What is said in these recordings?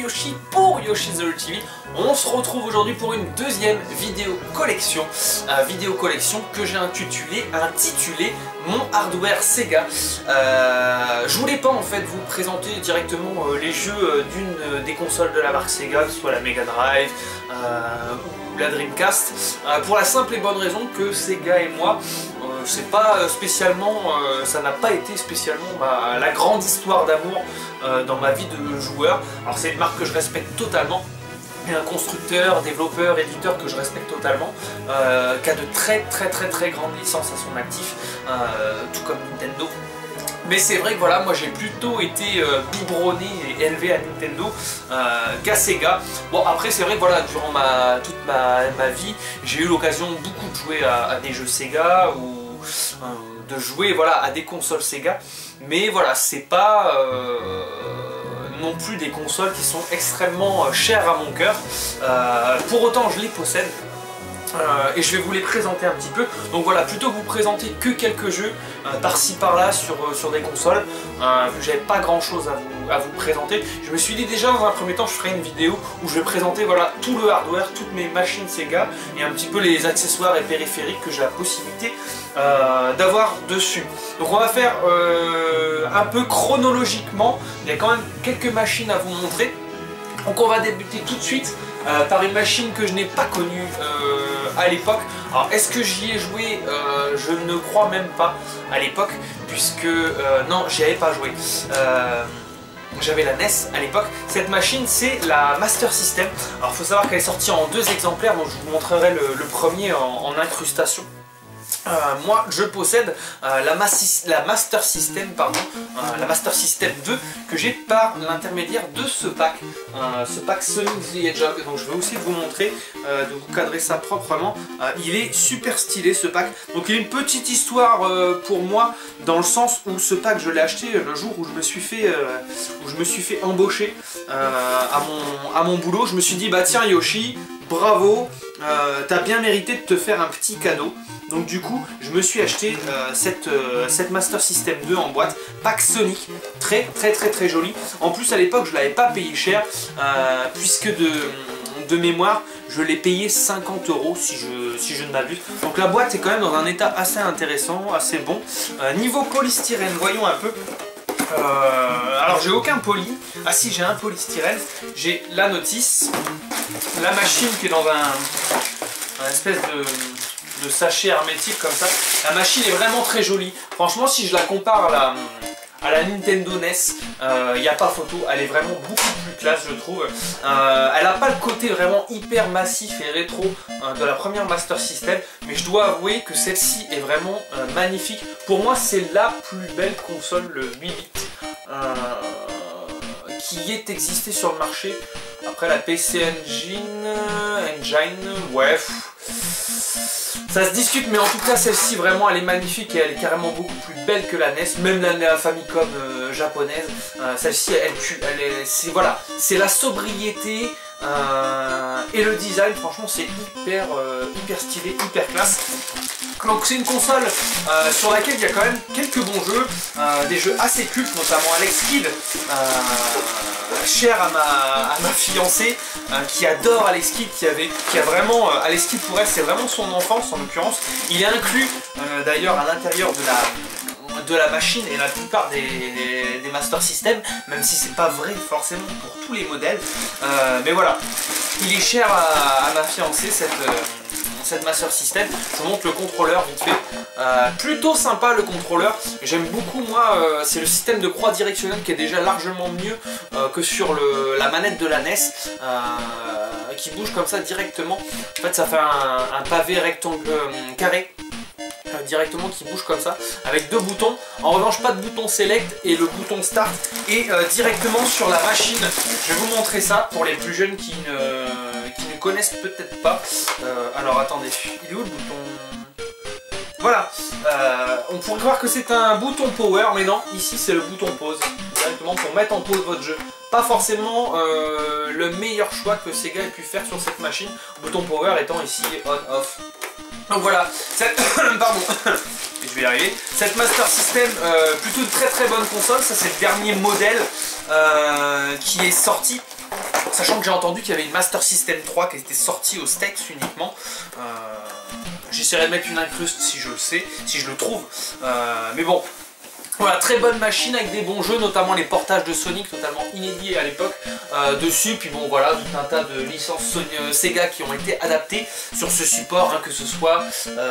Yoshi pour Yoshi's Story TV. On se retrouve aujourd'hui pour une deuxième vidéo collection que j'ai intitulée Mon hardware Sega. Je voulais pas en fait vous présenter directement les jeux d'une des consoles de la marque Sega, que ce soit la Mega Drive ou la Dreamcast, pour la simple et bonne raison que Sega et moi, c'est pas spécialement, ça n'a pas été spécialement la grande histoire d'amour dans ma vie de joueur. Alors c'est une marque que je respecte totalement, et un constructeur, développeur, éditeur que je respecte totalement, qui a de très grandes licences à son actif, tout comme Nintendo. Mais c'est vrai que voilà, moi j'ai plutôt été biberonné et élevé à Nintendo qu'à Sega. Bon après c'est vrai que voilà, durant toute ma vie, j'ai eu l'occasion beaucoup de jouer à des jeux Sega ou de jouer voilà, à des consoles Sega. Mais voilà, c'est pas non plus des consoles qui sont extrêmement chères à mon cœur. Pour autant je les possède. Et je vais vous les présenter un petit peu. Donc voilà, plutôt que vous présenter que quelques jeux par-ci par-là sur des consoles, vu que j'avais pas grand chose à vous présenter, je me suis dit déjà dans un premier temps je ferai une vidéo où je vais présenter voilà, tout le hardware, toutes mes machines Sega et un petit peu les accessoires et périphériques que j'ai la possibilité d'avoir dessus. Donc on va faire un peu chronologiquement, il y a quand même quelques machines à vous montrer. Donc on va débuter tout de suite par une machine que je n'ai pas connue à l'époque. Alors est-ce que j'y ai joué? Je ne crois même pas à l'époque, puisque non, j'y avais pas joué. J'avais la NES à l'époque. Cette machine c'est la Master System. Alors il faut savoir qu'elle est sortie en deux exemplaires, donc je vous montrerai le premier en incrustation. Moi je possède la Master System, la Master System 2 que j'ai par l'intermédiaire de ce pack Sonic the Hedgehog. Donc je vais aussi vous montrer, de vous cadrer ça proprement. Il est super stylé ce pack. Donc il y a une petite histoire pour moi, dans le sens où ce pack je l'ai acheté le jour où je me suis fait embaucher à mon boulot. Je me suis dit bah tiens Yoshi, bravo, t'as bien mérité de te faire un petit cadeau. Donc du coup, je me suis acheté cette Master System 2 en boîte, pack Sonic, très joli. En plus à l'époque, je ne l'avais pas payé cher, puisque de mémoire, je l'ai payé 50 € si je ne m'abuse. Donc la boîte est quand même dans un état assez intéressant, assez bon. Niveau polystyrène, voyons un peu. Alors j'ai aucun poly. Ah si, j'ai un polystyrène. J'ai la notice, la machine qui est dans un espèce de sachet hermétique comme ça. La machine est vraiment très jolie. Franchement, si je la compare à la Nintendo NES, il n'y a pas photo. Elle est vraiment beaucoup plus classe, je trouve. Elle n'a pas le côté vraiment hyper massif et rétro de la première Master System, mais je dois avouer que celle-ci est vraiment magnifique. Pour moi, c'est la plus belle console, le 8 bits, qui ait existé sur le marché. Après la PC Engine, ouais, ça se discute, mais en tout cas celle-ci vraiment elle est magnifique et elle est carrément beaucoup plus belle que la NES, même la Famicom japonaise. Celle-ci voilà, c'est la sobriété et le design, franchement c'est hyper stylé, hyper classe. Donc c'est une console sur laquelle il y a quand même quelques bons jeux, des jeux assez cultes, notamment Alex Kidd, cher à ma fiancée, qui adore Alex Kidd, qui a vraiment, Alex Kidd pour elle c'est vraiment son enfance en l'occurrence. Il est inclus d'ailleurs à l'intérieur de la machine et la plupart des Master System, même si c'est pas vrai forcément pour tous les modèles, mais voilà, il est cher à ma fiancée cette Master System. Je vous montre le contrôleur vite fait. Plutôt sympa le contrôleur. J'aime beaucoup moi, c'est le système de croix directionnelle qui est déjà largement mieux que sur la manette de la NES, qui bouge comme ça directement. En fait ça fait un pavé carré. Directement qui bouge comme ça avec deux boutons. En revanche pas de bouton select, et le bouton start est directement sur la machine. Je vais vous montrer ça pour les plus jeunes qui ne connaissent peut-être pas. Alors attendez, il est où le bouton? Voilà, on pourrait croire que c'est un bouton power, mais non, ici c'est le bouton pause, directement pour mettre en pause votre jeu. Pas forcément le meilleur choix que Sega ait pu faire sur cette machine, bouton power étant ici on-off. Donc voilà, pardon, je vais y arriver. Cette Master System, plutôt une très bonne console, ça c'est le dernier modèle qui est sorti. sachant que j'ai entendu qu'il y avait une Master System 3 qui était sortie aux States uniquement. J'essaierai de mettre une incruste si je le sais, si je le trouve. Mais bon, voilà, très bonne machine avec des bons jeux, notamment les portages de Sonic, totalement inédits à l'époque dessus. Puis bon, voilà, tout un tas de licences Sega qui ont été adaptées sur ce support, hein, que ce soit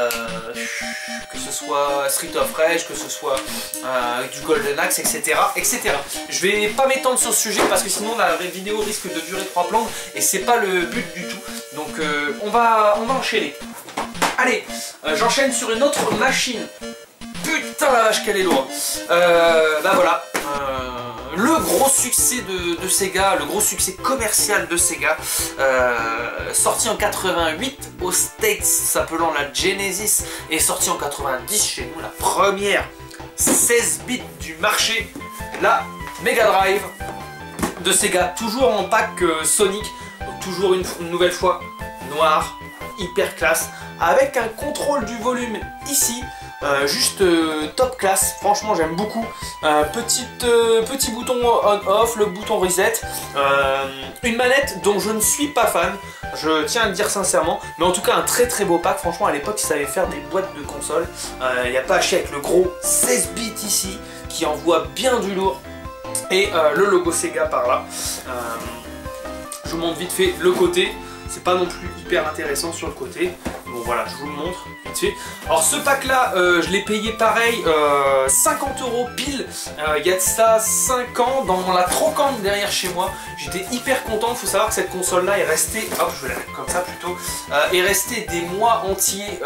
Street of Rage, que ce soit du Golden Axe, etc., etc. Je vais pas m'étendre sur ce sujet parce que sinon la vidéo risque de durer 3 plombes et c'est pas le but du tout. Donc on va enchaîner. Allez, j'enchaîne sur une autre machine. Putain la vache qu'elle est lourde. Bah voilà, le gros succès de Sega, le gros succès commercial de Sega, sorti en 88 aux States, s'appelant la Genesis, et sorti en 90 chez nous, la première 16 bits du marché, la Mega Drive de Sega, toujours en pack Sonic, donc toujours une nouvelle fois noir, hyper classe, avec un contrôle du volume ici. Juste top classe, franchement j'aime beaucoup. Petit bouton on-off, le bouton reset, une manette dont je ne suis pas fan, je tiens à le dire sincèrement, mais en tout cas un très beau pack. Franchement à l'époque ils savaient faire des boîtes de console, il n'y a pas à chier avec le gros 16 bits ici qui envoie bien du lourd, et le logo Sega par là. Je vous montre vite fait le côté. C'est pas non plus hyper intéressant sur le côté. Bon voilà, je vous le montre vite fait. Alors ce pack là, je l'ai payé pareil, 50 € pile. Il y a de ça 5 ans dans la trocante derrière chez moi. J'étais hyper content. Il faut savoir que cette console là est restée, hop je vais la mettre comme ça plutôt, est restée des mois entiers.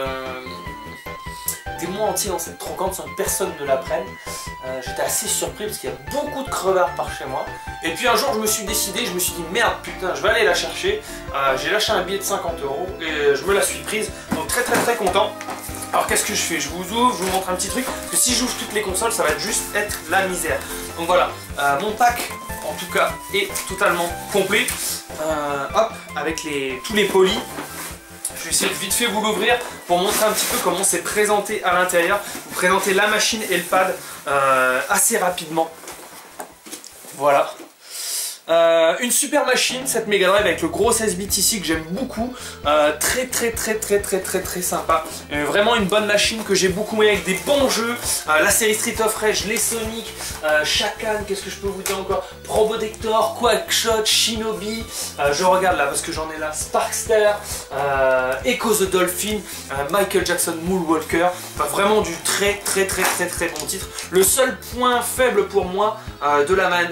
Dans cette trocante sans que personne ne la prenne. J'étais assez surpris parce qu'il y a beaucoup de crevards par chez moi. Et puis un jour je me suis décidé, je me suis dit merde putain je vais aller la chercher. J'ai lâché un billet de 50 € et je me la suis prise. Donc très content. Alors qu'est-ce que je fais? Je vous ouvre, je vous montre un petit truc. Parce que si j'ouvre toutes les consoles ça va juste être la misère. Donc voilà, mon pack en tout cas est totalement complet. Hop, avec tous les polis. Je vais essayer de vite fait vous l'ouvrir pour montrer un petit peu comment c'est présenté à l'intérieur. Vous présentez la machine et le pad assez rapidement. Voilà. Une super machine, cette Mega Drive avec le gros 16 bits ici que j'aime beaucoup. Très sympa. Vraiment une bonne machine que j'ai beaucoup aimé avec des bons jeux. La série Street of Rage, les Sonic, Shakan, qu'est-ce que je peux vous dire encore? Probotector, Quackshot, Shinobi. Je regarde là parce que j'en ai là. Sparkster, Echo the Dolphin, Michael Jackson Moonwalker. Enfin, vraiment du très bon titre. Le seul point faible pour moi de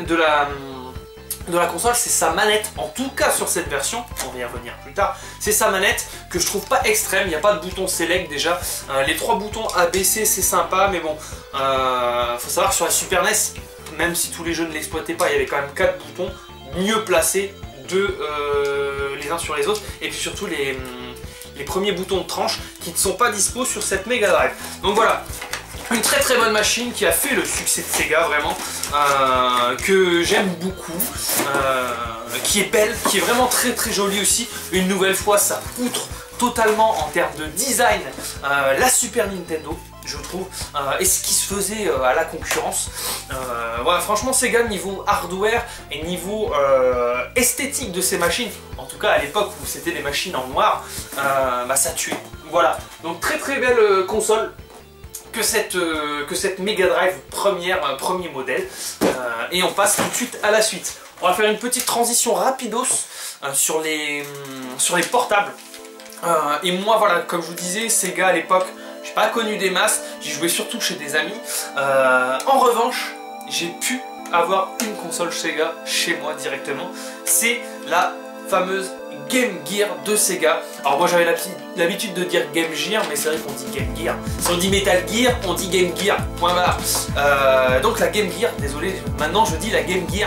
la console, c'est sa manette, en tout cas sur cette version, on va y revenir plus tard, c'est sa manette que je trouve pas extrême, il n'y a pas de bouton select déjà, les 3 boutons ABC c'est sympa, mais bon, faut savoir que sur la Super NES, même si tous les jeux ne l'exploitaient pas, il y avait quand même 4 boutons mieux placés les uns sur les autres, et puis surtout les premiers boutons de tranche qui ne sont pas dispo sur cette Mega Drive. Donc voilà. Une très bonne machine qui a fait le succès de Sega vraiment, que j'aime beaucoup, qui est belle, qui est vraiment très jolie aussi. Une nouvelle fois ça outre totalement en termes de design la Super Nintendo je trouve, et ce qui se faisait à la concurrence. Voilà, franchement Sega niveau hardware et niveau esthétique de ces machines, en tout cas à l'époque où c'était des machines en noir, bah, ça tuait. Voilà, donc très belle console. Que cette Mega Drive premier modèle, et on passe tout de suite à la suite. On va faire une petite transition rapidos sur les portables. Et moi voilà, comme je vous disais, Sega à l'époque, j'ai pas connu des masses, j'y jouais surtout chez des amis. En revanche, j'ai pu avoir une console Sega chez moi directement. C'est la fameuse Game Gear de Sega. Alors moi j'avais l'habitude de dire Game Gear, mais c'est vrai qu'on dit Game Gear. Si on dit Metal Gear, on dit Game Gear, point barre. Donc la Game Gear, désolé, maintenant je dis la Game Gear.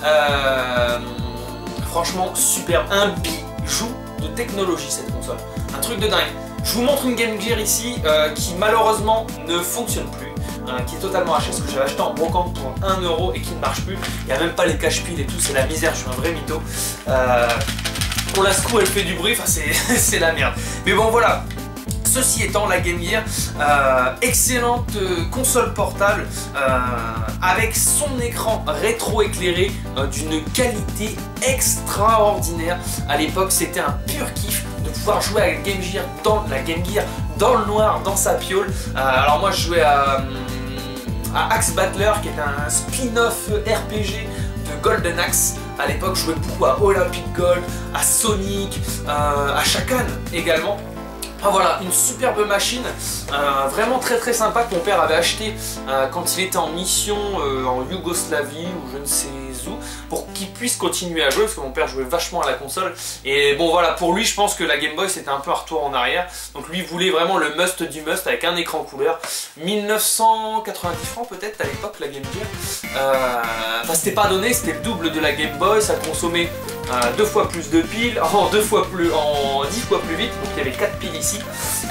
Franchement super, un bijou de technologie cette console, un truc de dingue. Je vous montre une Game Gear ici qui malheureusement ne fonctionne plus. Qui est totalement hachée, ce que j'avais acheté en brocante pour 1 € et qui ne marche plus. Il n'y a même pas les cache-piles et tout, c'est la misère, je suis un vrai mytho. On la secoue, elle fait du bruit, enfin c'est la merde. Mais bon voilà, Ceci étant, la Game Gear, excellente console portable avec son écran rétro-éclairé d'une qualité extraordinaire. À l'époque, c'était un pur kiff de pouvoir jouer à la Game Gear dans le noir, dans sa piole. Alors moi, je jouais à Axe Battler, qui est un spin-off RPG de Golden Axe. À l'époque, je jouais beaucoup à Olympic Gold, à Sonic, à Shakan également. Ah, voilà, une superbe machine, vraiment très sympa, que mon père avait acheté quand il était en mission en Yougoslavie ou je ne sais où, pour qu'il puisse continuer à jouer, parce que mon père jouait vachement à la console. Et bon voilà, pour lui je pense que la Game Boy c'était un peu un retour en arrière, donc lui voulait vraiment le must du must avec un écran couleur. 1990 francs peut-être à l'époque la Game Gear. Enfin c'était pas donné, c'était le double de la Game Boy, ça consommait 2 fois plus de piles, en 10 fois plus vite, donc il y avait 4 piles ici.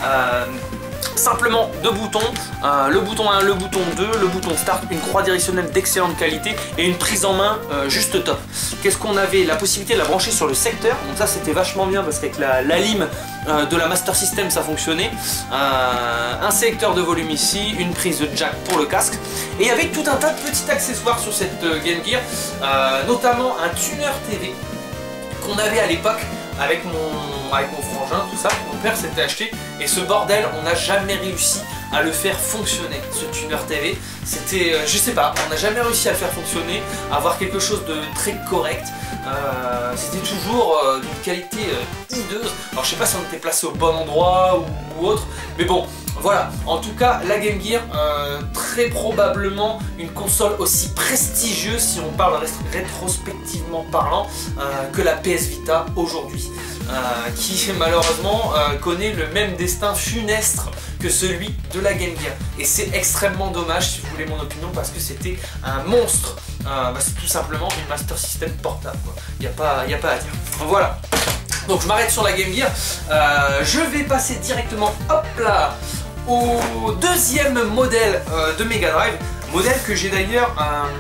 Simplement 2 boutons, le bouton 1, le bouton 2, le bouton start, une croix directionnelle d'excellente qualité et une prise en main juste top. Qu'est-ce qu'on avait? La possibilité de la brancher sur le secteur, donc ça c'était vachement bien parce qu'avec la lime de la Master System ça fonctionnait. Un sélecteur de volume ici, une prise de jack pour le casque, et il y avait tout un tas de petits accessoires sur cette Game Gear, notamment un tuner TV qu'on avait à l'époque avec mon frangin, tout ça. Mon père s'était acheté, et ce bordel, on n'a jamais réussi à le faire fonctionner, ce tuner TV. C'était, je sais pas, on n'a jamais réussi à le faire fonctionner, à avoir quelque chose de très correct. C'était toujours d'une qualité hideuse. Alors je sais pas si on était placé au bon endroit ou autre, mais bon, voilà. En tout cas, la Game Gear, très probablement une console aussi prestigieuse, si on parle rétrospectivement parlant, que la PS Vita aujourd'hui, qui malheureusement connaît le même destin funeste que celui de la Game Gear. Et c'est extrêmement dommage, si vous voulez mon opinion, parce que c'était un monstre. C'est tout simplement une Master System portable, quoi. Y a pas à dire. Voilà. Donc je m'arrête sur la Game Gear. Je vais passer directement, hop là, au deuxième modèle de Mega Drive. Modèle que j'ai d'ailleurs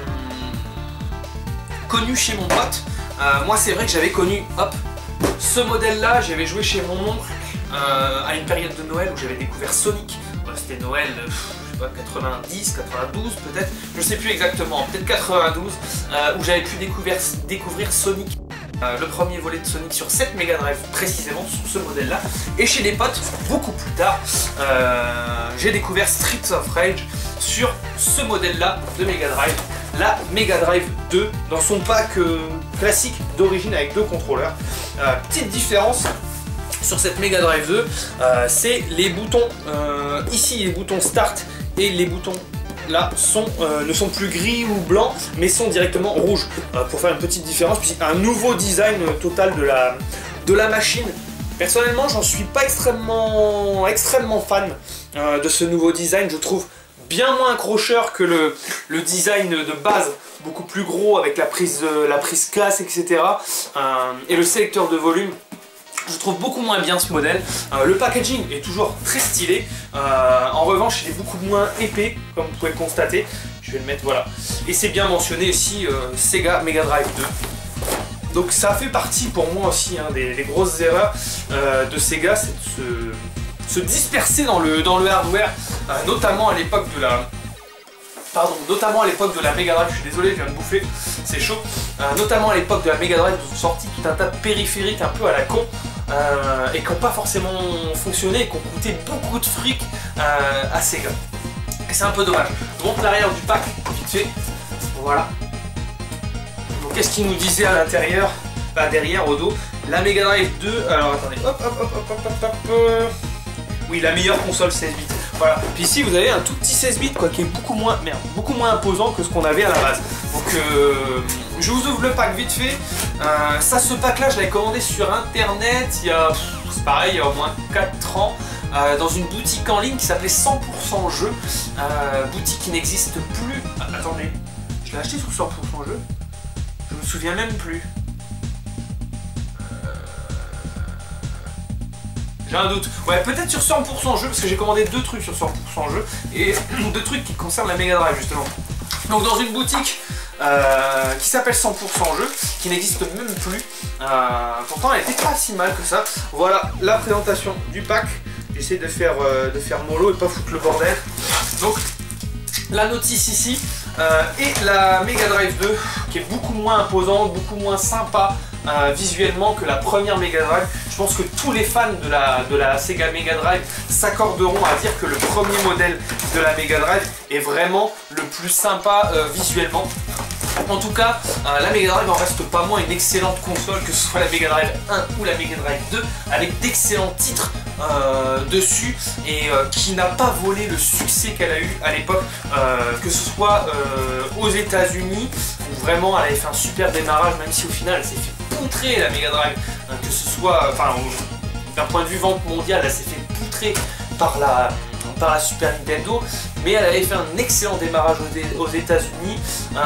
connu chez mon pote. Moi c'est vrai que j'avais connu, hop, ce modèle là, j'avais joué chez mon oncle à une période de Noël où j'avais découvert Sonic. C'était Noël, je sais pas, 90, 92 peut-être, je sais plus exactement, peut-être 92, où j'avais pu découvrir Sonic. Le premier volet de Sonic sur cette Mega Drive précisément, sur ce modèle là. Et chez des potes, beaucoup plus tard, j'ai découvert Streets of Rage sur ce modèle là de Mega Drive, la Mega Drive 2 dans son pack classique d'origine avec 2 contrôleurs. Petite différence sur cette Mega Drive 2, c'est les boutons, ici les boutons start et les boutons là ne sont plus gris ou blancs, mais sont directement rouges, pour faire une petite différence, puis un nouveau design total de la machine. Personnellement, j'en suis pas extrêmement fan de ce nouveau design. Je trouve bien moins accrocheur que le design de base, beaucoup plus gros avec la prise classe, etc. Et le sélecteur de volume. Je trouve beaucoup moins bien ce modèle. Le packaging est toujours très stylé. En revanche, il est beaucoup moins épais, comme vous pouvez le constater. Je vais le mettre, voilà. Et c'est bien mentionné ici, Sega Mega Drive 2. Donc ça fait partie pour moi aussi des grosses erreurs de Sega, c'est de se disperser dans le hardware, notamment à l'époque de la... notamment à l'époque de la Mega Drive, je suis désolé, je viens de bouffer, c'est chaud. Notamment à l'époque de la Mega Drive, ils ont sorti tout un tas de périphériques un peu à la con, et qui n'ont pas forcément fonctionné et qui ont coûté beaucoup de fric à Sega. Et c'est un peu dommage. Je montre l'arrière du pack, vite fait. Voilà. Donc qu'est-ce qu'il nous disait à l'intérieur? Bah, derrière, au dos, la Mega Drive 2, alors attendez, hop. Oui, la meilleure console 16 bits. Voilà. Puis ici vous avez un tout petit 16 bits quoi, qui est beaucoup moins imposant que ce qu'on avait à la base. Donc je vous ouvre le pack vite fait. Ça, ce pack là je l'avais commandé sur internet il y a, c'est pareil, il y a au moins 4 ans. Dans une boutique en ligne qui s'appelait 100% Jeux. Boutique qui n'existe plus. Attendez, je l'ai acheté sur 100% Jeux. Je me souviens même plus. J'ai un doute. Ouais, peut-être sur 100% Jeux, parce que j'ai commandé 2 trucs sur 100% Jeux, et 2 trucs qui concernent la Mega Drive justement. Donc dans une boutique qui s'appelle 100% Jeux, qui n'existe même plus. Pourtant elle était pas si mal que ça. Voilà la présentation du pack. J'essaie de faire mollo et pas foutre le bordel. Donc la notice ici et la Mega Drive 2 qui est beaucoup moins imposante, beaucoup moins sympa visuellement que la première Mega Drive. Je pense que tous les fans de la Sega Mega Drive s'accorderont à dire que le premier modèle de la Mega Drive est vraiment le plus sympa visuellement. En tout cas, la Mega Drive en reste pas moins une excellente console, que ce soit la Mega Drive 1 ou la Mega Drive 2, avec d'excellents titres dessus et qui n'a pas volé le succès qu'elle a eu à l'époque, que ce soit aux États-Unis où vraiment elle avait fait un super démarrage, même si au final elle s'est fait poutrer la Mega Drive, que ce soit, enfin, d'un point de vue vente mondiale, elle s'est fait poutrer par la Super Nintendo, mais elle avait fait un excellent démarrage aux États-Unis.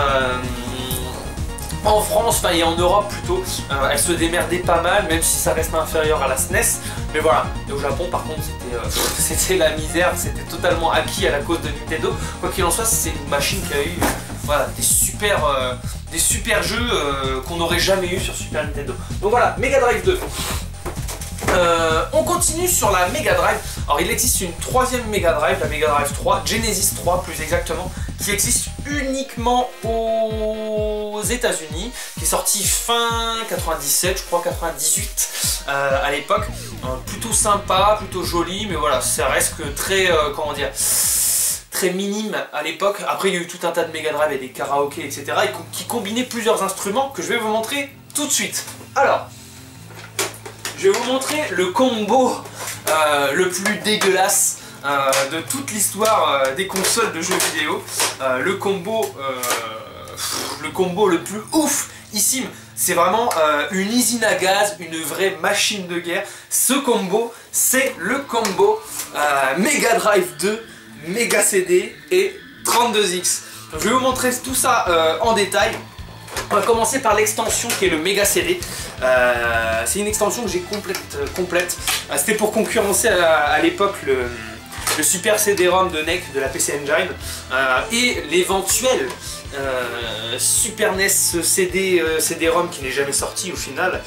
En France, et en Europe plutôt, elle se démerdait pas mal, même si ça reste inférieur à la SNES. Mais voilà, et au Japon par contre c'était la misère, c'était totalement acquis à la cause de Nintendo. Quoi qu'il en soit, c'est une machine qui a eu voilà, des super jeux qu'on n'aurait jamais eu sur Super Nintendo. Donc voilà, Mega Drive 2. On continue sur la Mega Drive. Alors il existe une troisième Mega Drive, la Mega Drive 3, Genesis 3 plus exactement, qui existe uniquement aux États-Unis, qui est sorti fin 97, je crois 98 à l'époque. Plutôt sympa, plutôt joli, mais voilà, ça reste que très, comment dire, très minime à l'époque. Après il y a eu tout un tas de Mega Drive et des karaokés, etc. et qui combinaient plusieurs instruments que je vais vous montrer tout de suite. Alors, je vais vous montrer le combo le plus dégueulasse de toute l'histoire des consoles de jeux vidéo. Le combo le plus oufissime. C'est vraiment une usine à gaz, une vraie machine de guerre. Ce combo, c'est le combo Mega Drive 2, Mega CD et 32X. Donc, je vais vous montrer tout ça en détail. On va commencer par l'extension qui est le Mega CD. C'est une extension que j'ai complète. C'était pour concurrencer à l'époque le Super CD-ROM de NEC de la PC Engine et l'éventuel Super NES CD-ROM qui n'est jamais sorti au final.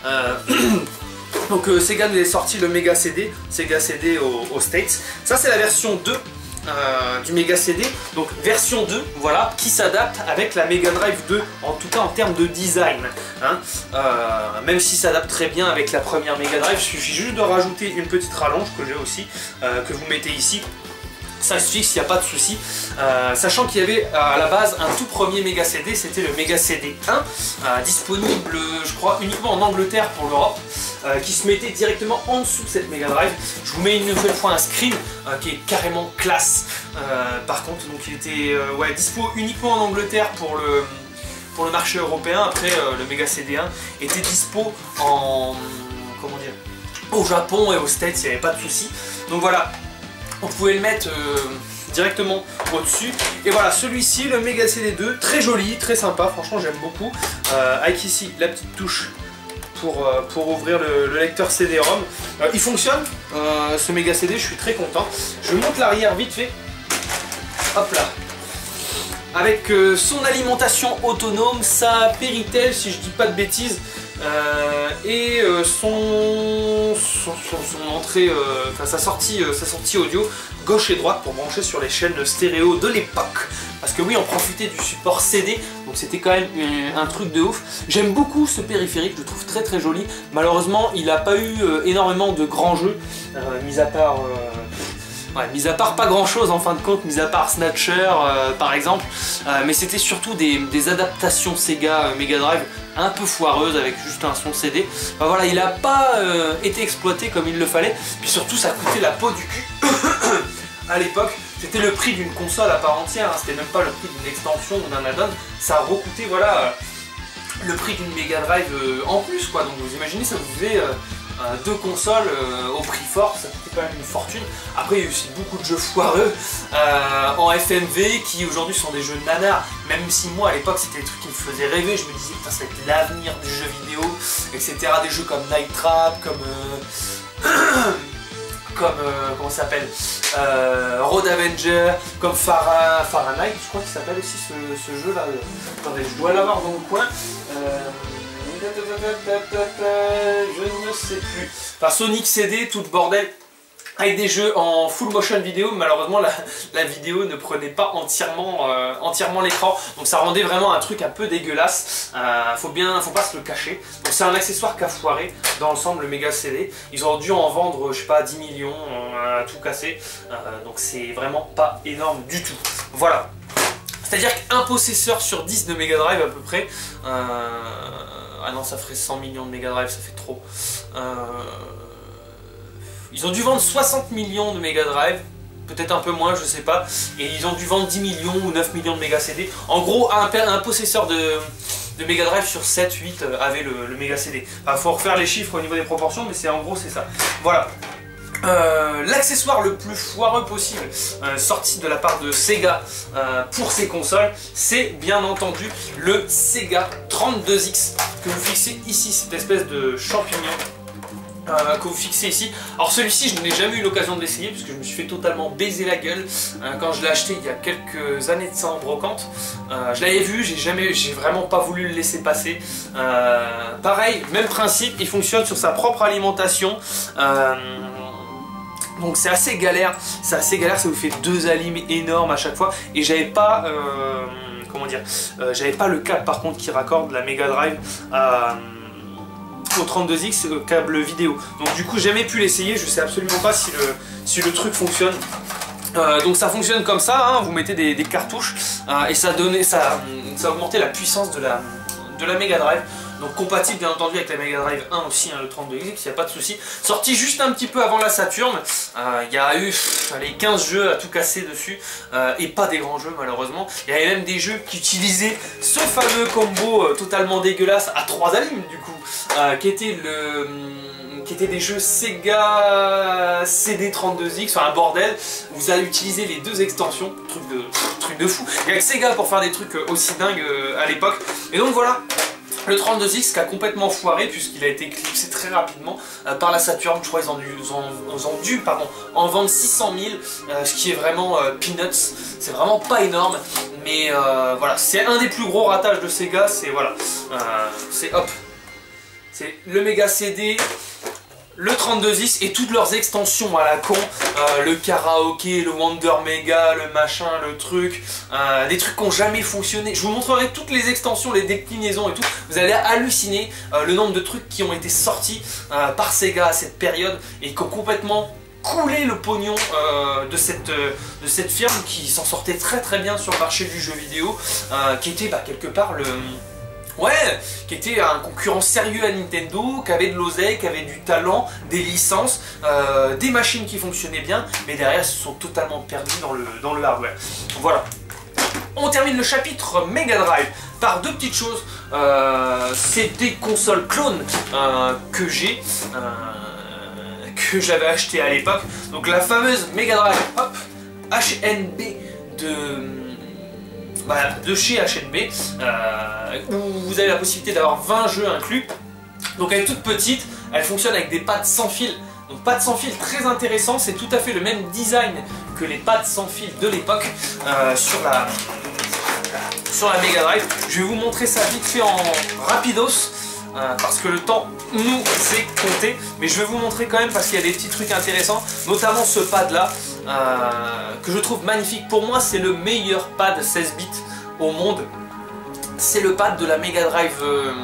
Donc Sega nous est sorti le Mega CD, Sega CD aux States. Ça c'est la version 2 du Mega CD, donc version 2, voilà, qui s'adapte avec la Mega Drive 2, en tout cas en termes de design, hein. Même si ça s'adapte très bien avec la première Mega Drive, il suffit juste de rajouter une petite rallonge que j'ai aussi, que vous mettez ici. Ça se fixe, il n'y a pas de souci. Sachant qu'il y avait à la base un tout premier Mega CD, c'était le Mega CD 1, disponible je crois uniquement en Angleterre pour l'Europe, qui se mettait directement en dessous de cette Mega Drive. Je vous mets une nouvelle fois un screen qui est carrément classe. Par contre, donc il était ouais, dispo uniquement en Angleterre pour le marché européen. Après le Mega CD 1 était dispo en, comment dire, au Japon et aux States, il n'y avait pas de souci. Donc voilà. On pouvait le mettre directement au-dessus. Et voilà, celui-ci, le Mega CD 2, très joli, très sympa, franchement j'aime beaucoup. Avec ici la petite touche pour ouvrir le lecteur CD-ROM. Il fonctionne, ce Mega CD, je suis très content. Je monte l'arrière vite fait. Hop là. Avec son alimentation autonome, sa Péritel, si je dis pas de bêtises, et son entrée, enfin sa sortie audio gauche et droite pour brancher sur les chaînes stéréo de l'époque. Parce que oui, on profitait du support CD, donc c'était quand même un truc de ouf. J'aime beaucoup ce périphérique, je le trouve très très joli. Malheureusement, il n'a pas eu énormément de grands jeux, mis à part... ouais, mis à part pas grand chose en fin de compte, mis à part Snatcher par exemple, mais c'était surtout des adaptations Sega Mega Drive un peu foireuses avec juste un son CD. Enfin, voilà, il n'a pas été exploité comme il le fallait, puis surtout ça coûtait la peau du cul à l'époque. C'était le prix d'une console à part entière, hein. C'était même pas le prix d'une extension ou d'un add-on, ça recoûtait voilà, le prix d'une Mega Drive en plus quoi. Donc vous imaginez, ça vous faisait deux consoles au prix fort, ça coûtait quand même une fortune. Après il y a eu aussi beaucoup de jeux foireux en FMV qui aujourd'hui sont des jeux nanars, même si moi à l'époque c'était des trucs qui me faisaient rêver. Je me disais putain, ça va être l'avenir du jeu vidéo, etc. Des jeux comme Night Trap, comme comment ça s'appelle, Road Avenger, comme Fahrenheit, je crois qu'il s'appelle aussi ce jeu là. Attendez, je dois l'avoir dans le coin. Je ne sais plus. Enfin Sonic CD, tout le bordel. avec des jeux en full motion vidéo. Malheureusement la vidéo ne prenait pas entièrement l'écran, donc ça rendait vraiment un truc un peu dégueulasse. Faut pas se le cacher. Donc c'est un accessoire qui a foiré dans l'ensemble, le Mega CD. Ils ont dû en vendre, je sais pas, 10 millions, tout casser. Donc c'est vraiment pas énorme du tout. Voilà. C'est-à-dire qu'un possesseur sur 10 de Mega Drive à peu près. Ah non, ça ferait 100 millions de Mega Drive, ça fait trop. Ils ont dû vendre 60 millions de Mega Drive, peut-être un peu moins, je sais pas. Et ils ont dû vendre 10 millions ou 9 millions de Mega CD. En gros, un possesseur de Mega Drive sur 7-8 avait le Mega CD. Enfin, faut refaire les chiffres au niveau des proportions, mais en gros c'est ça. Voilà. L'accessoire le plus foireux possible sorti de la part de Sega pour ces consoles, c'est bien entendu le Sega 32X que vous fixez ici, cette espèce de champignon que vous fixez ici. Alors celui-ci, je n'ai jamais eu l'occasion de l'essayer puisque je me suis fait totalement baiser la gueule quand je l'ai acheté il y a quelques années de ça en brocante. Je l'avais vu, j'ai vraiment pas voulu le laisser passer. Pareil, même principe, il fonctionne sur sa propre alimentation. Donc c'est assez galère, ça vous fait 2 alimes énormes à chaque fois. Et j'avais pas, comment dire, j'avais pas le câble par contre qui raccorde la Mega Drive au 32X câble vidéo. Donc du coup j'ai jamais pu l'essayer, je sais absolument pas si le truc fonctionne. Donc ça fonctionne comme ça, hein, vous mettez des cartouches et ça augmentait la puissance de la Mega Drive. Donc compatible bien entendu avec la Mega Drive 1 aussi, hein, le 32X, il n'y a pas de souci. Sorti juste un petit peu avant la Saturn, il y a eu les 15 jeux à tout casser dessus, et pas des grands jeux malheureusement. Il y avait même des jeux qui utilisaient ce fameux combo totalement dégueulasse à 3 alimes du coup, qui était des jeux Sega CD 32X, enfin un bordel. Vous allez utiliser les 2 extensions, truc de fou. Il y a que Sega pour faire des trucs aussi dingues à l'époque. Et donc voilà. Le 32X qui a complètement foiré puisqu'il a été éclipsé très rapidement par la Saturn. Je crois qu'ils ont dû en vendre 600 000, ce qui est vraiment peanuts. C'est vraiment pas énorme, mais voilà, c'est un des plus gros ratages de Sega. C'est voilà, c'est hop, c'est le Mega CD, le 32X et toutes leurs extensions à la con, le karaoké, le Wonder Mega, le machin, le truc, des trucs qui n'ont jamais fonctionné. Je vous montrerai toutes les extensions, les déclinaisons et tout. Vous allez halluciner le nombre de trucs qui ont été sortis par Sega à cette période et qui ont complètement coulé le pognon de cette firme qui s'en sortait très très bien sur le marché du jeu vidéo, qui était quelque part qui était un concurrent sérieux à Nintendo, qui avait de l'oseille, qui avait du talent, des licences, des machines qui fonctionnaient bien, mais derrière ils se sont totalement perdus dans le hardware. Voilà. On termine le chapitre Mega Drive par 2 petites choses. C'est des consoles clones que j'ai, que j'avais acheté à l'époque. Donc la fameuse Mega Drive, hop, HNB de chez HNB, où vous avez la possibilité d'avoir 20 jeux inclus. Donc elle est toute petite, elle fonctionne avec des pads sans fil. Donc pads sans fil très intéressant, c'est tout à fait le même design que les pads sans fil de l'époque sur la Mega Drive. Je vais vous montrer ça vite fait en rapidos. Parce que le temps nous est compté, mais je vais vous montrer quand même parce qu'il y a des petits trucs intéressants, notamment ce pad là que je trouve magnifique. Pour moi c'est le meilleur pad 16 bits au monde, c'est le pad de la Mega Drive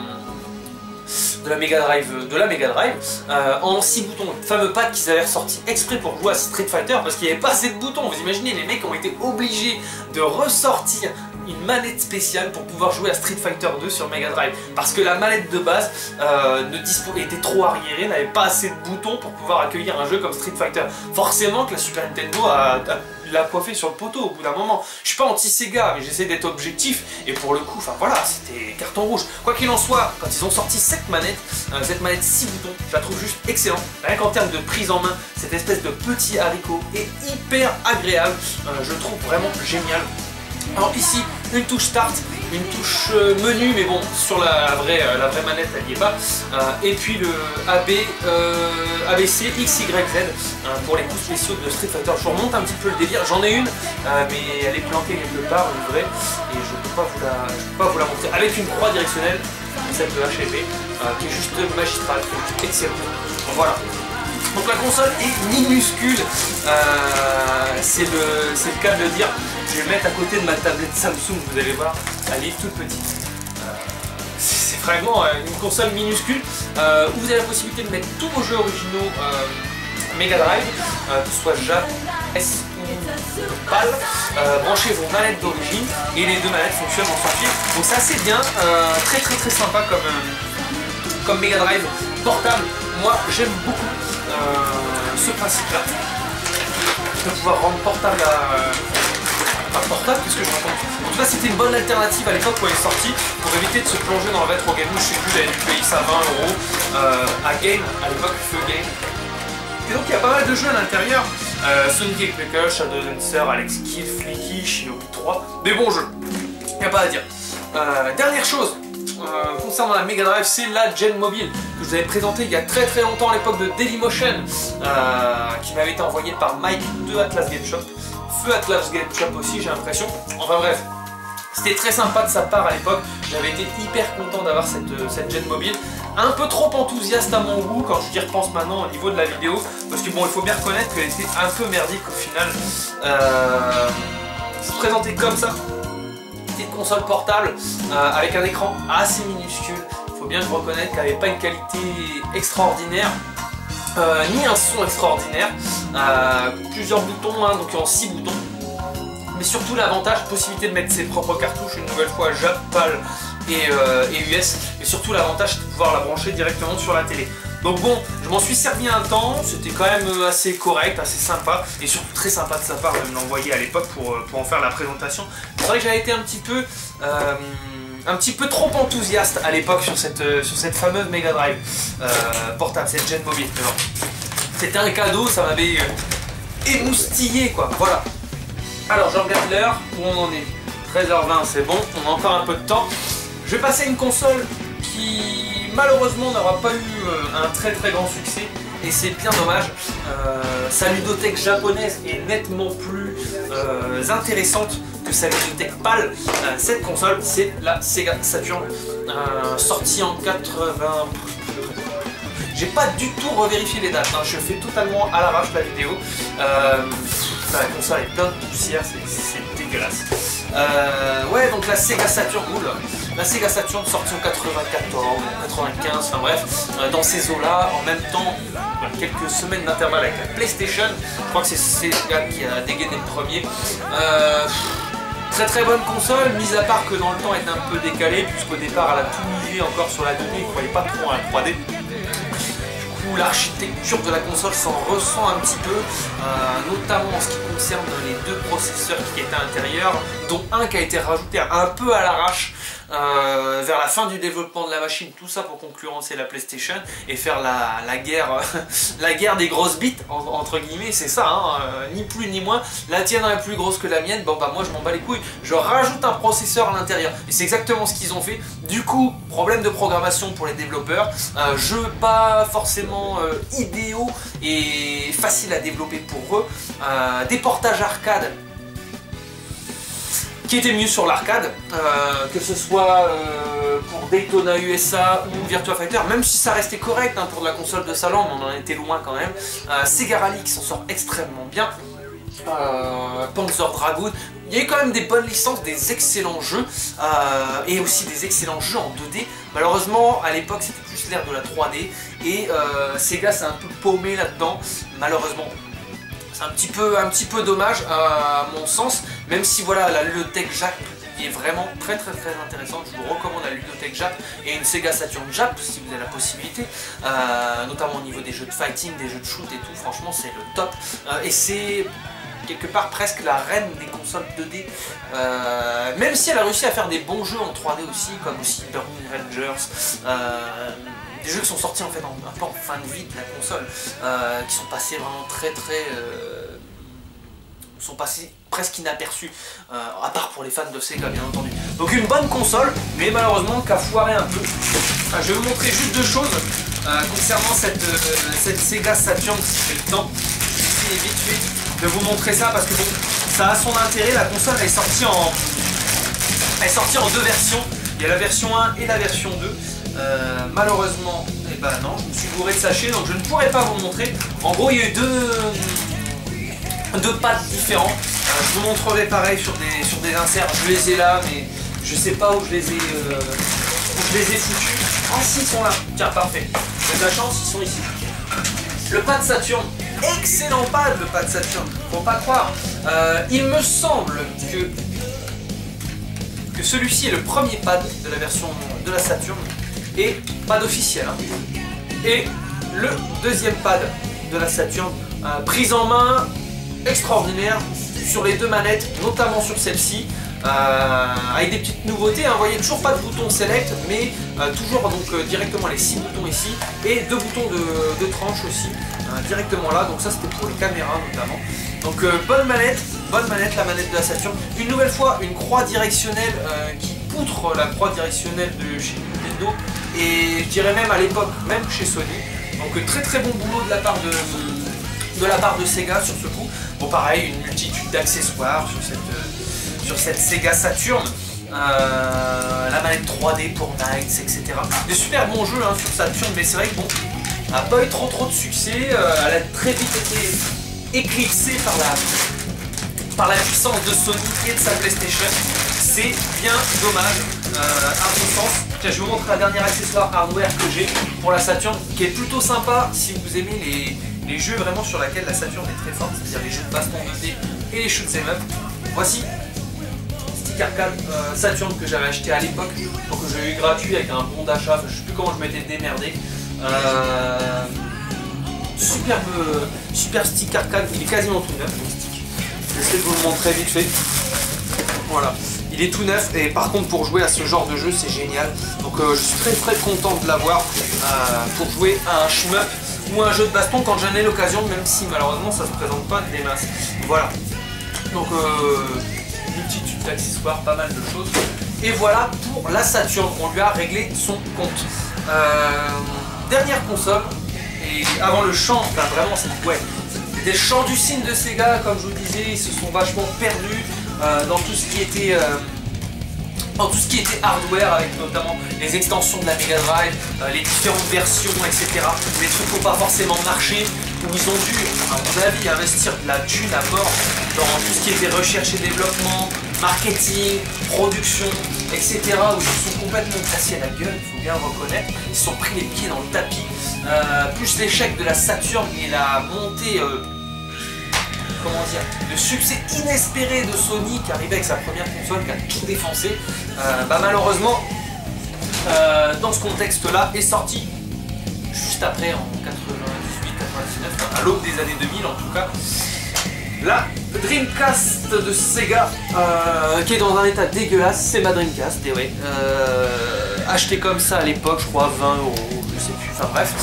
en 6 boutons, le fameux pad qu'ils avaient ressorti exprès pour jouer à Street Fighter parce qu'il n'y avait pas assez de boutons. Vous imaginez, les mecs ont été obligés de ressortir une manette spéciale pour pouvoir jouer à Street Fighter 2 sur Mega Drive parce que la manette de base était trop arriérée, n'avait pas assez de boutons pour pouvoir accueillir un jeu comme Street Fighter. Forcément que la Super Nintendo l'a coiffé sur le poteau au bout d'un moment. Je suis pas anti-Sega, mais j'essaie d'être objectif et pour le coup, enfin voilà, c'était carton rouge. Quoi qu'il en soit, quand ils ont sorti cette manette 6 boutons, je la trouve juste excellente. Rien qu'en termes de prise en main, cette espèce de petit haricot est hyper agréable. Je trouve vraiment génial. Alors ici, une touche start, une touche menu, mais bon, sur la vraie manette, elle n'y est pas. Et puis le ABC XYZ pour les coups spéciaux de Street Fighter. Je vous remonte un petit peu le délire. J'en ai une, mais elle est planquée quelque part, une vraie, et je ne peux pas vous la montrer. Avec une croix directionnelle, celle de HLB, qui est juste magistrale, qui est excellente. Voilà. Donc la console est minuscule, c'est le cas de le dire. Je vais le mettre à côté de ma tablette Samsung, vous allez voir, elle est toute petite. C'est vraiment une console minuscule où vous avez la possibilité de mettre tous vos jeux originaux Mega Drive, que ce soit JAP, S ou PAL, branchez vos manettes d'origine et les deux manettes fonctionnent en sans fil. Donc c'est assez bien, très sympa comme Mega Drive portable. Moi j'aime beaucoup ce principe là de pouvoir rendre portable portable, qu'est-ce que je raconte. En tout cas c'était une bonne alternative à l'époque où elle est sortie pour éviter de se plonger dans le rétro gaming. Je sais plus, j'avais dû payer ça 20 € à Game, à l'époque Feu Game. Et donc il y a pas mal de jeux à l'intérieur, Sonic Knuckles, Shadow Dancer, Alex Kidd, Flicky, Shinobi 3, des bons jeux, il n'y a pas à dire. Dernière chose concernant la Mega Drive, c'est la Gen Mobile que je vous avais présentée il y a très longtemps à l'époque de Dailymotion, qui m'avait été envoyée par Mike de Atlas Game Shop, Feu Atlas Game Shop aussi j'ai l'impression, enfin bref. C'était très sympa de sa part à l'époque, j'avais été hyper content d'avoir cette Gen Mobile. Un peu trop enthousiaste à mon goût quand je y repense maintenant au niveau de la vidéo, parce que bon, il faut bien reconnaître qu'elle était un peu merdique au final. Se présenter comme ça, petite console portable avec un écran assez minuscule. Il faut bien reconnaître qu'elle n'avait pas une qualité extraordinaire. Ni un son extraordinaire, plusieurs boutons, hein, donc en 6 boutons. Mais surtout l'avantage, possibilité de mettre ses propres cartouches, une nouvelle fois JAP, PAL et US, et surtout l'avantage de pouvoir la brancher directement sur la télé. Donc bon, je m'en suis servi un temps, c'était quand même assez correct, assez sympa, et surtout très sympa de sa part de me l'envoyer à l'époque pour en faire la présentation. C'est vrai que j'avais été un petit peu trop enthousiaste à l'époque sur cette fameuse Mega Drive portable, cette Gen Mobile. C'était un cadeau, ça m'avait émoustillé quoi, voilà. Alors je regarde l'heure, où on en est, 13h20 c'est bon, on a encore un peu de temps. Je vais passer à une console qui malheureusement n'aura pas eu un très grand succès, et c'est bien dommage. Sa ludothèque japonaise est nettement plus intéressante que sa ludothèque PAL. Cette console c'est la Sega Saturn, sortie en 80... J'ai pas du tout revérifié les dates, hein. Je fais totalement à l'arrache la vidéo. La console est pleine de poussière, c'est dégueulasse. Ouais, donc la Sega Saturn, la Sega Saturn sortie en 94, 95, enfin bref, dans ces eaux-là, en même temps, quelques semaines d'intervalle avec la PlayStation. Je crois que c'est Sega qui a dégainé le premier. Très bonne console, mis à part que dans le temps elle est un peu décalée, puisqu'au départ elle a tout misé encore sur la 2D, il ne croyait pas trop à la 3D. Où l'architecture de la console s'en ressent un petit peu, notamment en ce qui concerne les deux processeurs qui étaient à l'intérieur, dont un qui a été rajouté un peu à l'arrache vers la fin du développement de la machine, tout ça pour concurrencer la PlayStation et faire la guerre des grosses bites, entre guillemets, c'est ça, hein, ni plus ni moins. La tienne est plus grosse que la mienne, bon bah moi je m'en bats les couilles, je rajoute un processeur à l'intérieur, et c'est exactement ce qu'ils ont fait. Du coup, problème de programmation pour les développeurs, jeux pas forcément idéaux et faciles à développer pour eux, des portages arcade qui était mieux sur l'arcade, que ce soit pour Daytona USA ou Virtua Fighter, même si ça restait correct hein, pour de la console de salon, mais on en était loin quand même. Sega Rally qui s'en sort extrêmement bien, Panzer Dragoon, il y a eu quand même des bonnes licences, des excellents jeux, et aussi des excellents jeux en 2D. Malheureusement, à l'époque, c'était plus l'ère de la 3D, et Sega s'est un peu paumé là-dedans, malheureusement. C'est un petit peu dommage à mon sens, même si voilà, la ludothèque JAP est vraiment très intéressante. Je vous recommande la ludothèque JAP et une Sega Saturn JAP si vous avez la possibilité, notamment au niveau des jeux de fighting, des jeux de shoot et tout, franchement c'est le top, et c'est quelque part presque la reine des consoles 2D, même si elle a réussi à faire des bons jeux en 3D aussi, comme aussi Burning Rangers, des jeux qui sont sortis en fait un peu en fin de vie de la console, qui sont passés vraiment sont passés presque inaperçus, à part pour les fans de Sega bien entendu. Donc une bonne console, mais malheureusement qui a foiré un peu. Je vais vous montrer juste deux choses concernant cette Sega Saturn si j'ai le temps. J'essaie vite fait de vous montrer ça parce que bon, ça a son intérêt. La console elle est sortie en deux versions. Il y a la version 1 et la version 2. Malheureusement, eh ben non, je me suis bourré de sachets, donc je ne pourrais pas vous montrer. En gros, il y a eu deux pattes différents. Je vous montrerai pareil sur des inserts. Je les ai là, mais je sais pas où je les ai foutus. Ah si, ils sont là. Tiens, parfait. J'ai de la chance, ils sont ici. Le pad Saturn. Excellent pad, le pad Saturn. Faut pas croire. Il me semble que celui-ci est le premier pad de la version de la Saturn. Et pad officiel. Hein. Et le deuxième pad de la Saturn. Prise en main extraordinaire sur les deux manettes, notamment sur celle-ci. Avec des petites nouveautés, hein. Vous voyez toujours pas de bouton select, mais toujours donc directement les 6 boutons ici et 2 boutons de tranche aussi directement là, donc ça c'était pour les caméras notamment. Donc bonne manette la manette de la Saturn. Une nouvelle fois une croix directionnelle qui poutre la croix directionnelle de chez Nintendo et je dirais même à l'époque même chez Sony. Donc très très bon boulot de la part de Sega sur ce coup. Bon pareil, une multitude d'accessoires sur cette Sega Saturn, la manette 3D pour Knights, etc. Des super bons jeux hein, sur Saturn, mais c'est vrai que bon, n'a pas eu trop de succès, elle a très vite été éclipsée par la puissance de Sony et de sa PlayStation. C'est bien dommage, à mon sens. Tiens, je vais vous montrer la dernière accessoire hardware que j'ai pour la Saturn, qui est plutôt sympa si vous aimez les jeux vraiment sur lesquels la Saturn est très forte, c'est-à-dire les jeux de baston 2D et les shoot'em up. Voici stick arcade Saturn que j'avais acheté à l'époque, donc que j'ai eu gratuit avec un bon d'achat, enfin, je sais plus comment je m'étais démerdé. Super stick arcade, il est quasiment tout neuf mon stick. Je vais essayer de vous le montrer vite fait. Voilà, il est tout neuf et par contre pour jouer à ce genre de jeu c'est génial. Donc je suis très content de l'avoir pour jouer à un shmup ou un jeu de baston quand j'en ai l'occasion, même si malheureusement ça se présente pas des masses. Voilà. Donc multitude d'accessoires, pas mal de choses. Et voilà pour la Saturn, on lui a réglé son compte. Dernière console, et avant le chant, enfin vraiment c'était le chant du cygne de Sega, comme je vous disais, ils se sont vachement perdus dans tout ce qui était hardware, avec notamment les extensions de la Mega Drive, les différentes versions, etc. Les trucs qui n'ont pas forcément marché, où ils ont dû, à mon avis, investir de la thune à mort dans tout ce qui était recherche et développement, marketing, production, etc. Où ils se sont complètement cassés la gueule, il faut bien le reconnaître. Ils se sont pris les pieds dans le tapis. Plus l'échec de la Saturn et la montée, comment dire, le succès inespéré de Sony qui arrivait avec sa première console qui a tout défoncé. Malheureusement, dans ce contexte-là, est sorti juste après, en 98-99, à l'aube des années 2000 en tout cas, la Dreamcast de Sega, qui est dans un état dégueulasse. C'est ma Dreamcast, et ouais, acheté comme ça à l'époque, je crois 20 €, je sais plus, enfin bref.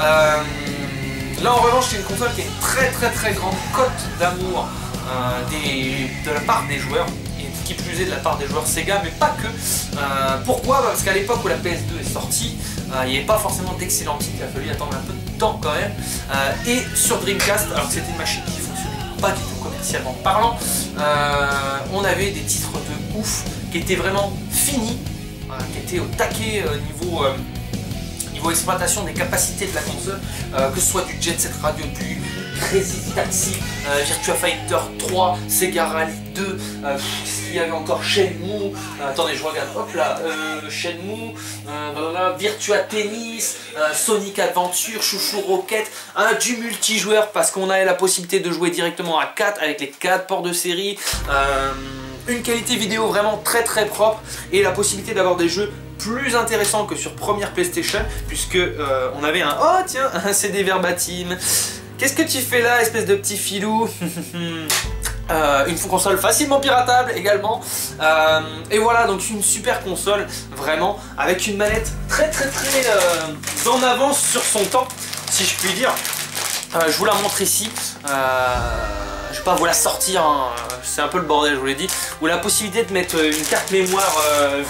Là en revanche c'est une console qui a une très grande cote d'amour de la part des joueurs, et qui plus est de la part des joueurs Sega, mais pas que. Pourquoi? Parce qu'à l'époque où la PS2 est sortie, il n'y avait pas forcément d'excellents titres, il a fallu attendre un peu de temps quand même. Et sur Dreamcast, alors que c'était une machine qui fonctionnait pas du tout commercialement parlant, on avait des titres de ouf qui étaient vraiment finis, qui étaient au taquet niveau exploitation des capacités de la console, que ce soit du Jet Set Radio, du Crazy Taxi, Virtua Fighter 3, Sega Rally 2, il y avait encore Shenmue, attendez je regarde, hop là, Shenmue, Virtua Tennis, Sonic Adventure, Chouchou Rocket, du multijoueur parce qu'on avait la possibilité de jouer directement à 4 avec les 4 ports de série, une qualité vidéo vraiment très propre et la possibilité d'avoir des jeux plus intéressant que sur première PlayStation, puisque on avait un tiens, un CD verbatim. Qu'est-ce que tu fais là, espèce de petit filou? Une console facilement piratable également. Et voilà, donc une super console vraiment, avec une manette très en avance sur son temps, si je puis dire. Je vous la montre ici. Je vais pas vous la sortir, hein. C'est un peu le bordel, je vous l'ai dit. Ou la possibilité de mettre une carte mémoire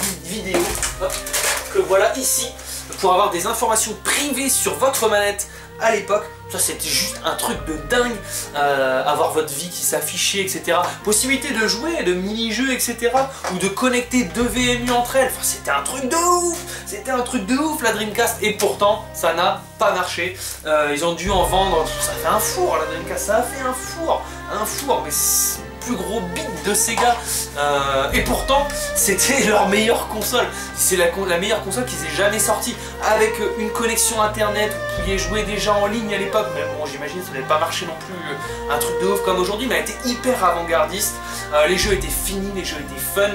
vidéo, que voilà ici, pour avoir des informations privées sur votre manette à l'époque. Ça c'était juste un truc de dingue, avoir votre vie qui s'affichait, etc. Possibilité de jouer, de mini-jeux, etc. Ou de connecter deux VMU entre elles. Enfin, c'était un truc de ouf. C'était un truc de ouf la Dreamcast. Et pourtant, ça n'a pas marché. Ils ont dû en vendre. Ça fait un four la Dreamcast. Ça a fait un four. Un four. Mais plus gros beat de Sega et pourtant c'était leur meilleure console. C'est la meilleure console qu'ils aient jamais sortie, avec une connexion internet, vous pouviez jouer déjà en ligne à l'époque, mais bon j'imagine que ça n'avait pas marché non plus un truc de ouf comme aujourd'hui, mais elle était hyper avant-gardiste, les jeux étaient finis, les jeux étaient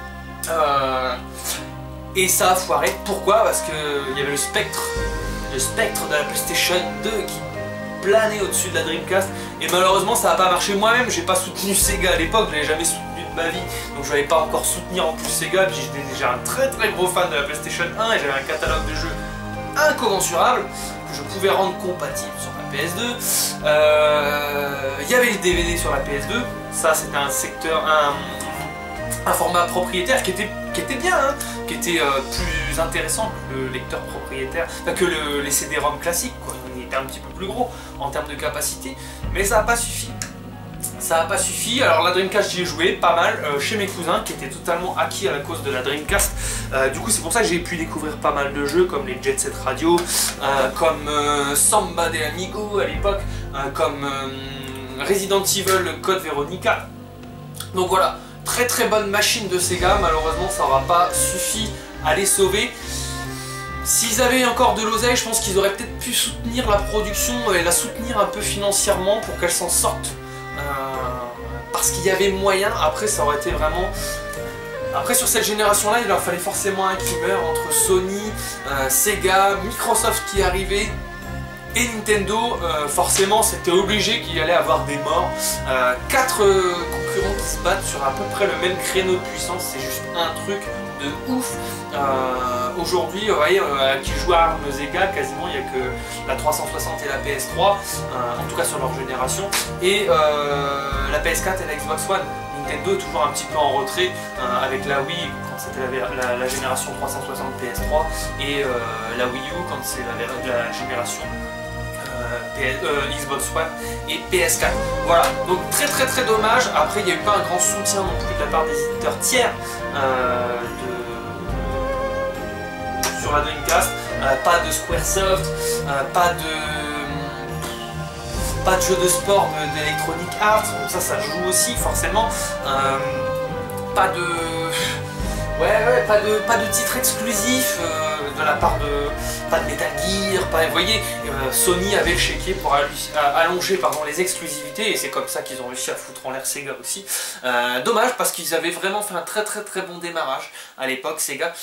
fun et ça a foiré. Pourquoi? Parce qu'il y avait le spectre de la PlayStation 2 qui planer au-dessus de la Dreamcast et malheureusement ça n'a pas marché. Moi-même j'ai pas soutenu Sega à l'époque, je l'avais jamais soutenu de ma vie, donc je n'allais pas encore soutenir en plus Sega, puis j'étais déjà un très gros fan de la PlayStation 1 et j'avais un catalogue de jeux incommensurable que je pouvais rendre compatible sur la PS2. Il y avait les DVD sur la PS2, ça c'était un secteur, un format propriétaire qui était bien, hein, qui était plus intéressant que le lecteur propriétaire, enfin, que les CD-ROM classiques, quoi. Il était un petit peu plus gros en termes de capacité, mais ça n'a pas suffi. Ça n'a pas suffi. Alors la Dreamcast j'y ai joué pas mal chez mes cousins qui étaient totalement acquis à la cause de la Dreamcast. Du coup c'est pour ça que j'ai pu découvrir pas mal de jeux comme les Jet Set Radio, comme Samba de Amigo à l'époque, comme Resident Evil Code Veronica. Donc voilà, très bonne machine de Sega. Malheureusement ça n'aura pas suffi à les sauver. S'ils avaient encore de l'oseille, je pense qu'ils auraient peut-être pu soutenir la production et la soutenir un peu financièrement pour qu'elle s'en sorte. Parce qu'il y avait moyen. Après ça aurait été vraiment... Après sur cette génération là il leur fallait forcément un qui meurt entre Sony, Sega, Microsoft qui arrivait et Nintendo. Forcément c'était obligé qu'il y allait avoir des morts. 4 concurrents qui se battent sur à peu près le même créneau de puissance, c'est juste un truc de ouf. Aujourd'hui, vous voyez, qui joue à armes égales, quasiment il n'y a que la 360 et la PS3, en tout cas sur leur génération, et la PS4 et la Xbox One. Nintendo est toujours un petit peu en retrait avec la Wii quand c'était la génération 360 PS3 et la Wii U quand c'est la génération Xbox One et PS4. Voilà, donc très dommage. Après il n'y a eu pas un grand soutien non plus de la part des éditeurs tiers sur la Dreamcast, pas de Squaresoft, pas de jeu de sport d'Electronic Arts, donc ça joue aussi forcément, pas de titre exclusif de la part de... pas de Metal Gear, vous voyez, Sony avait le chéquier pour allonger les exclusivités et c'est comme ça qu'ils ont réussi à foutre en l'air Sega aussi. Dommage parce qu'ils avaient vraiment fait un très bon démarrage à l'époque Sega.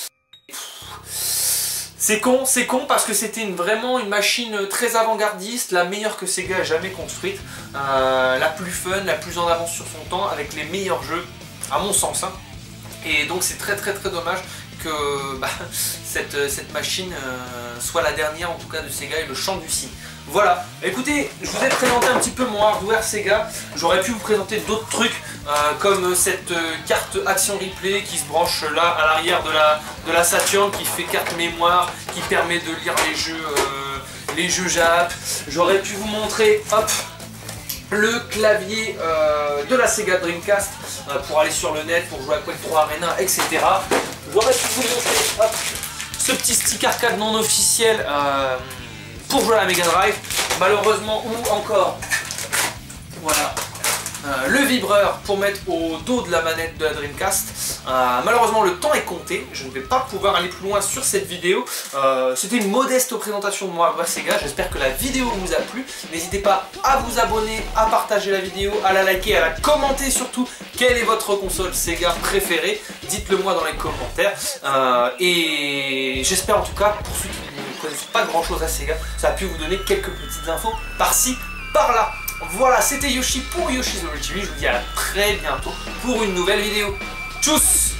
C'est con parce que c'était vraiment une machine très avant-gardiste, la meilleure que Sega a jamais construite, la plus fun, la plus en avance sur son temps, avec les meilleurs jeux, à mon sens. Hein. Et donc c'est très dommage que cette machine soit la dernière en tout cas de Sega et le chant du cygne. Voilà, écoutez, je vous ai présenté un petit peu mon hardware Sega, j'aurais pu vous présenter d'autres trucs comme cette carte Action Replay qui se branche là à l'arrière de la Saturn, qui fait carte mémoire, qui permet de lire les jeux Jap. J'aurais pu vous montrer, hop, le clavier de la Sega Dreamcast pour aller sur le net, pour jouer à Quake 3 Arena, etc. J'aurais pu vous montrer, hop, ce petit stick arcade non officiel pour jouer à la Mega Drive, malheureusement, ou encore, voilà, le vibreur pour mettre au dos de la manette de la Dreamcast. Malheureusement le temps est compté, je ne vais pas pouvoir aller plus loin sur cette vidéo. C'était une modeste présentation de mon hardware Sega, j'espère que la vidéo vous a plu. N'hésitez pas à vous abonner, à partager la vidéo, à la liker, à la commenter surtout. Quelle est votre console Sega préférée? Dites-le moi dans les commentaires. Et j'espère en tout cas, pour ceux qui ne connaissent pas grand chose à Sega, ça a pu vous donner quelques petites infos par-ci, par-là. Voilà, c'était Yoshi pour Yoshi's World TV, je vous dis à très bientôt pour une nouvelle vidéo. Tchuss!